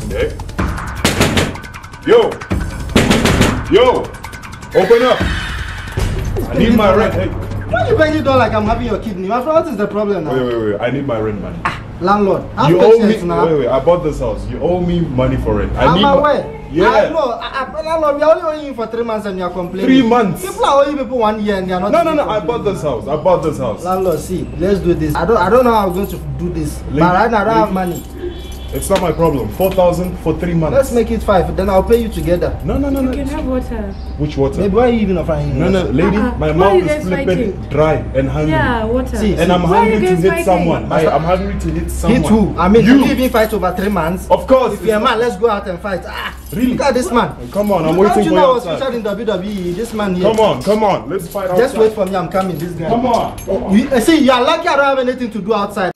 Okay. Yo! Yo! Open up! I need my rent. Hey. Why you banging door like I'm having your kidney? My friend, what is the problem now? Wait. I need my rent money. Landlord, You owe me. Wait. I bought this house. You owe me money for it. I need aware. Yeah. I know. Landlord, we are only owing you for 3 months and you are complaining. 3 months. People are owing people 1 year and they are not. No. I bought this house. Landlord, see, let's do this. I don't know how I'm going to do this. Lady, but right now I don't have money. It's not my problem. 4,000 for 3 months. Let's make it 5. Then I'll pay you together. No. You can have water. Which water? Maybe why are you even offering? No, lady. My mouth is flipping dry and hungry. Yeah, water. See, and I'm hungry to hit fighting? someone. I'm hungry to hit someone. Hit who? I mean, you you even fight over 3 months. Of course. If you're a man, let's go out and fight. Really? Look at this man. Come on, I'm waiting for you. You know I was outside. featured in WWE. This man here. Come on. Let's fight outside. Just wait for me. I'm coming. This guy. Come on. See, you're lucky I don't have anything to do outside.